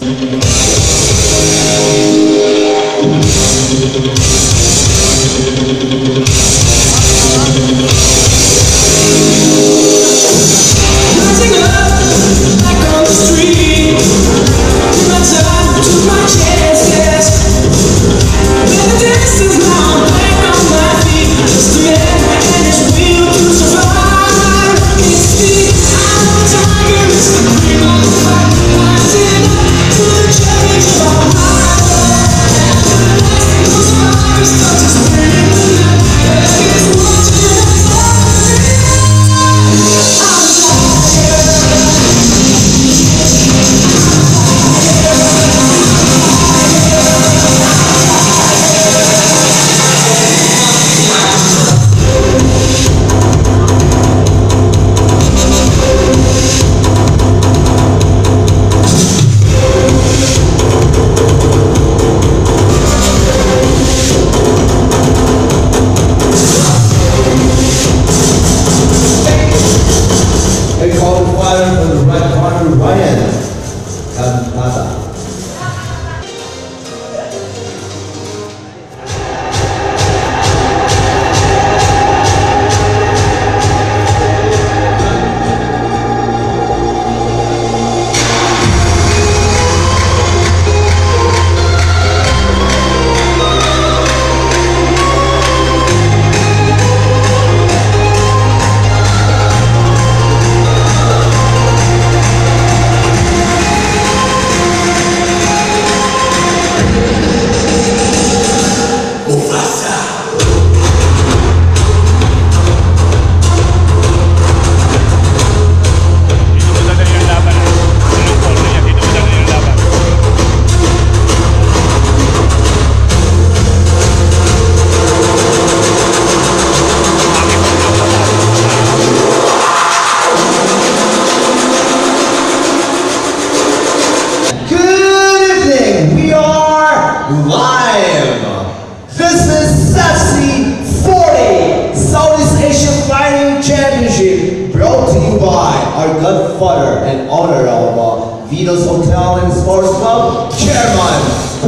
Godfather and owner of Venus Hotel and Sports Club, Chairman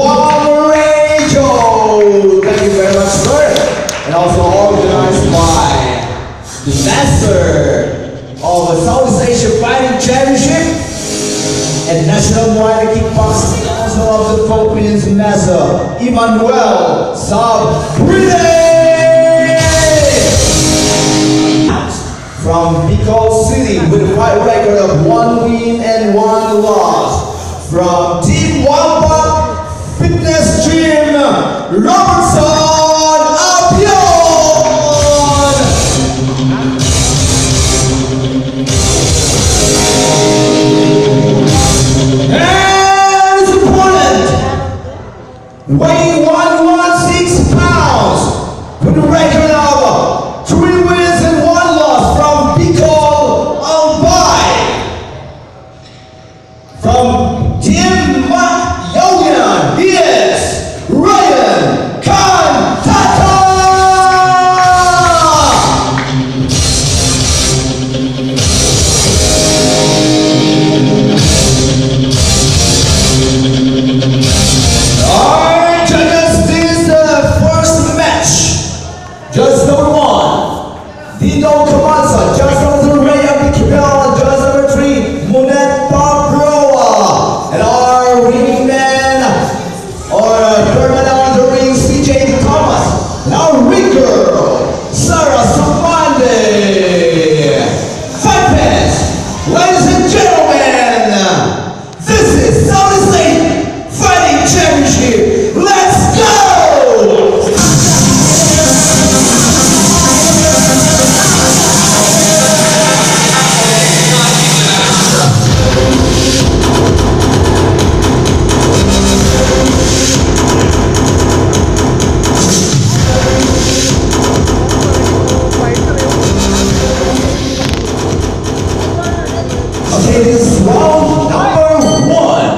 Juan Rejo. Thank you very much, sir. And also organized by the master of the Southeast Asian Fighting Championship and National Muay Thai Kickboxing Council of the Philippines, Master Emmanuel Sabrine. From Bicol City with a fight record of 1 win and 1 loss. From Team Wildbuck Fitness Gym, Robertson Apion. And his opponent, weighing 116 pounds, with a record of 3 wins and 1 loss. From Bicol, Albay. From Team Yogan, he is Ryan Cantata. Alright, judges, this is the first match. Judge number 1, Dino Camanza. Judge number 2, Ray Abicabel. Judge number 3, Monet Pabroa. And our ring man, or third man on the ring, CJ Thomas. And our ring girl, Sarah Samande. Fight fans, ladies and gentlemen, this is Southeast Asian Fighting Championship. Let's go! Okay, this is round number 1.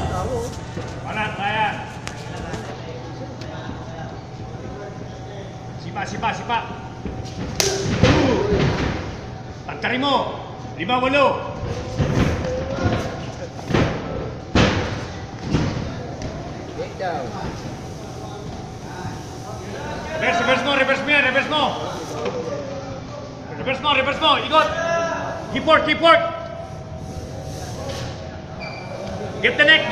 Sipa. Pantarin mo. 50. Reverse mo, reverse mo yan, reverse mo. Reverse mo, ikot. Keep work. Get the neck.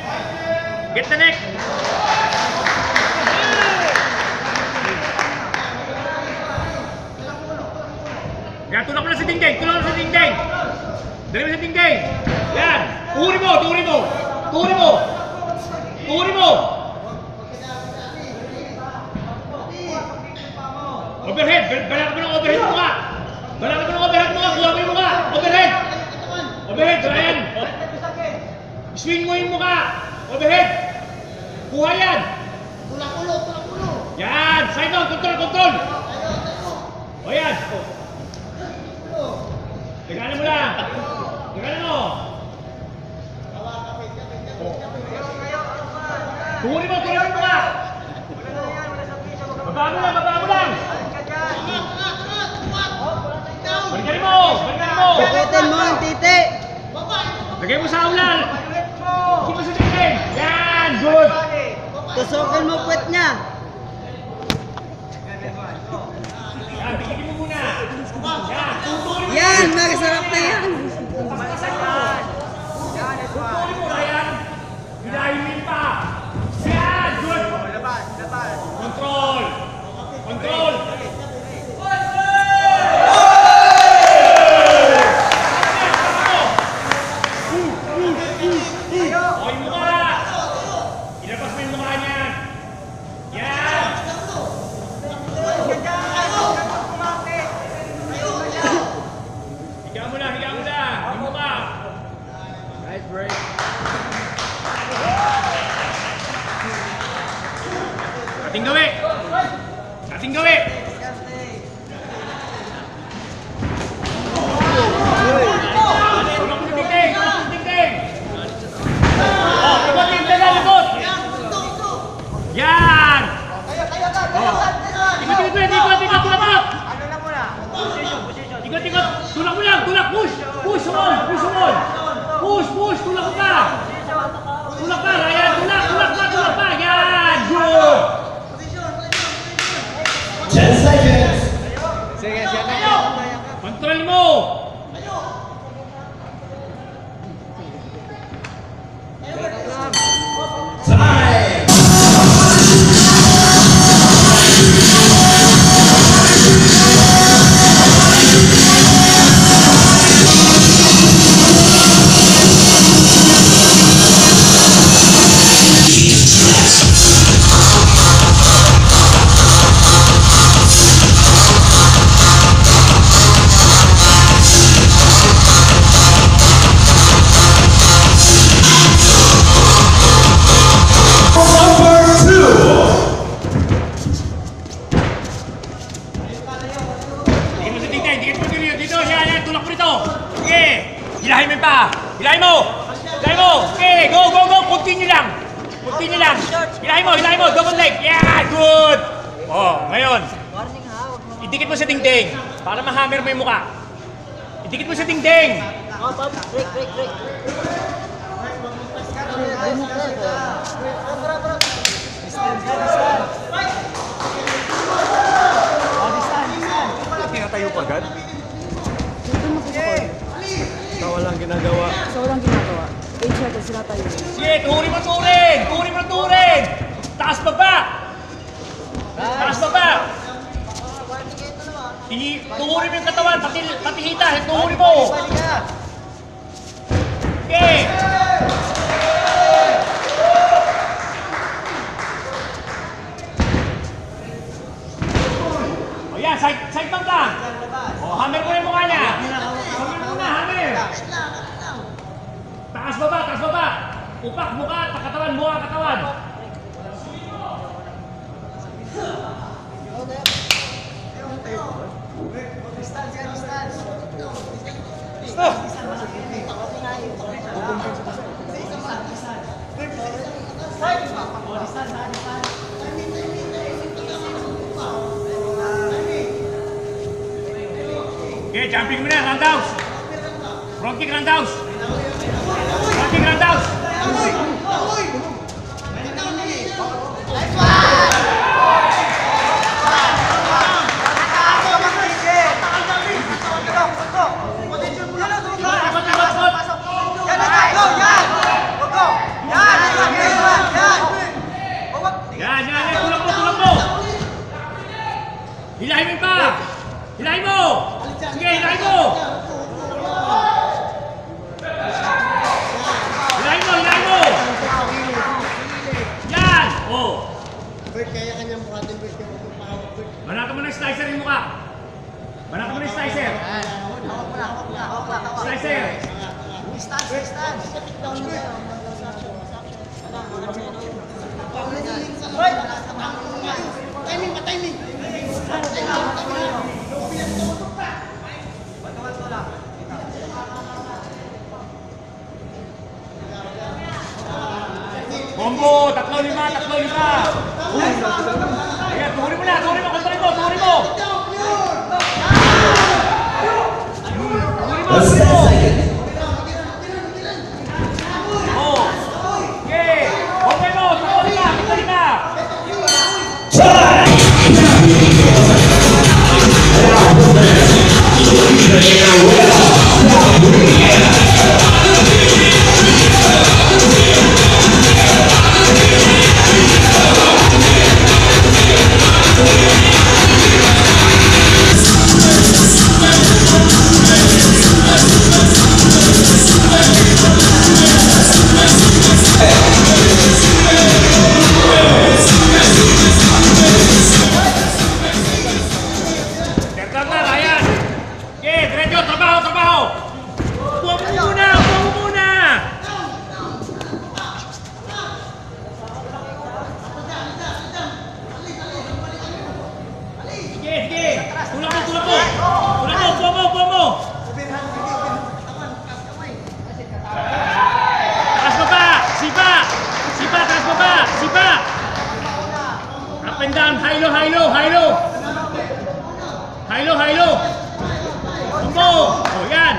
Yan, tulak mo na sa dingding. Dali mo sa dingding. Yan, tuhuri mo. Overhead, balak mo ng overhead mo ka. Kuha mo yung mukha. Overhead, Ryan. Swing mo yung mukha. Overhead. Kuha yan. Tulak ulo. Yan, side down, control. O yan. Tagalan mo lang. Tagalan mo. Tuhuri mo yung mukha. Baba mo lang. Balikan mo. Bukitin mo ang titi. Lagay mo sa ulan. Lagay mo sa dingding. Yan, good. Tusukin mo puwet niya. Yan, bigyan mo muna. Yan, tutuloy mo. Yan, masarap na yan. Tutuloy mo, Ryan. Hilahin pa. Yan, good. Control. O, yung mukha. Ilabas mo yung mukha niya. Yan. Higa mo lang. Yung mukha. Nice break. Ating gawi. Tulak mo sa dingding. Oh, likod. Yan. Ikot. Tulak mo lang. Push on. Tulak ka. Ryan. Tulak pa. Yan. Good. 10 seconds. Kontrol mo. Time. Hilahin mo. Okay, go. Continue lang. Hilahin mo. Double leg. Yeah, good. Oh, ngayon. Idikit mo sa dingding para ma-hammer mo yung mukha. Idikit mo sa dingding. Break. Tinatayo pa agad? Sa walang ginagawa. 8 seconds sila tayo. Sige, tuhuri mo turing. Taas baba. Tuhuri mo yung katawan, pati hita, tuhuri mo. Okay. O yan, side bump lang. O, hammer mo yung mukha niya. Hammer. Taas baba. Upak, mukha, katawan. Okay, jumping mo na, roundhouse. Front kick roundhouse. Yan, tulak mo. Hilahin mo pa. Hilahin mo. Sige, hilahin mo. Hilahin mo. Yan. Oh. Banatan mo ng slicer yung mukha. Banatan mo ng slicer. Slicer. Combo, 3-5. Ayan, tuhurin mo na, tuhurin mo. Let's 10 seconds. Okay, okay mo, 3-5. Time! Up and down, high-low. Combo. Oh, yan.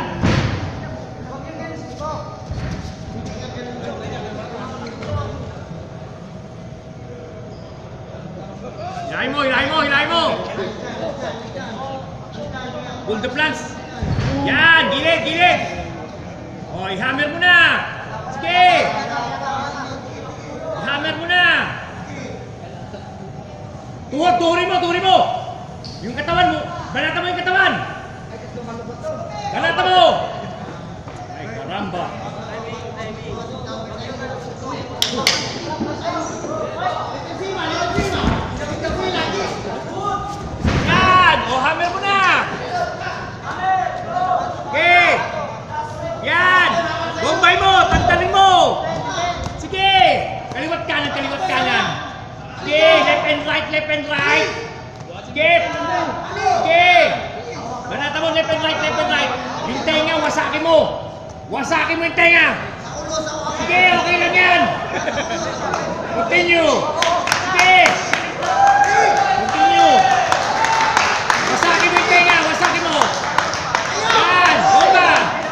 Hilahin mo. Pull the plants. Yan, gilid. Oh, i-hammer mo na. Sige. I-hammer mo na. Tuhurin mo. Yung katawan mo. Banata mo yung katawan. Banata mo. Ay, karamba. Yan. O, hammer mo na. Okay. Yan. Bombay mo. Tantanin mo. Sige. Kaliwat kanan. Sige. Left and right. Sige. Banata mo, left and right. Yung tenga, wasakin mo yung tenga. Sige, okay lang yan. Continue. Sige. Wasakin mo yung tenga, Yan, bomba.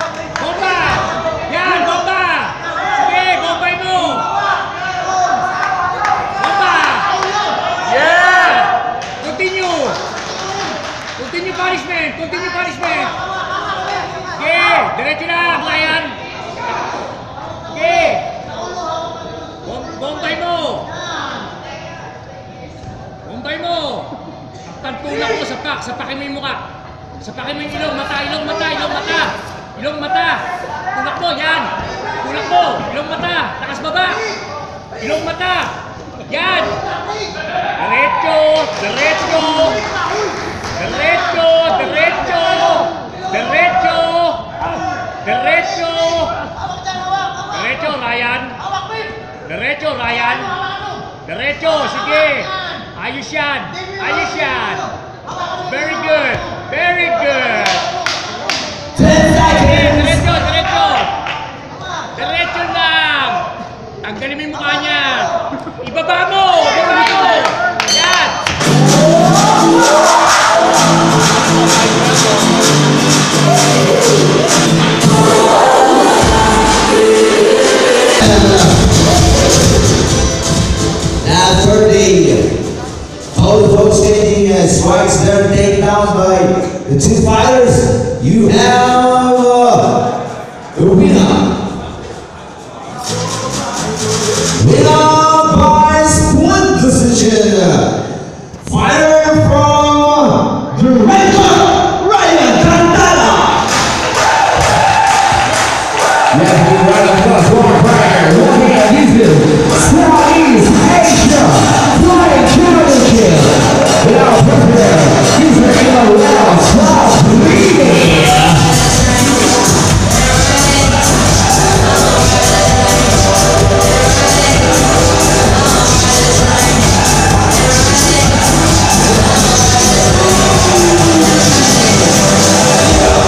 Yan, bomba. Sige, bombay mo. Bomba. Yeah. Continue punishment. Okay, diretso na, Ryan. Okay. Bombay mo. Pagtulak mo, sapakin mo yung mukha. Sapakin mo yung ilong mata. Tulak mo, yan. Ilong mata. Takas baba. Ilong mata. Yan. Diretso, sige. Ayos yan. Very good. 10 seconds. Diretso.